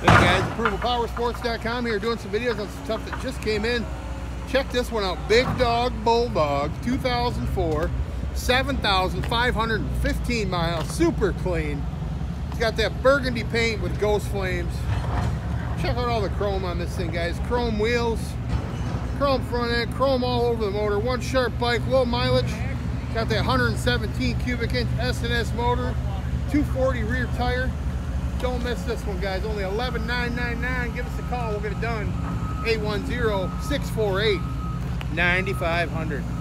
Hey guys, ApprovalPowersports.com here doing some videos on some stuff that just came in. Check this one out. Big Dog Bulldog 2004, 7,515 miles, super clean. It's got that burgundy paint with ghost flames. Check out all the chrome on this thing, guys. Chrome wheels, chrome front end, chrome all over the motor. One sharp bike, low mileage. Got that 117 cubic inch S&S motor, 240 rear tire. Don't miss this one, guys. Only $11,999. Give us a call. We'll get it done. 810-648-9500.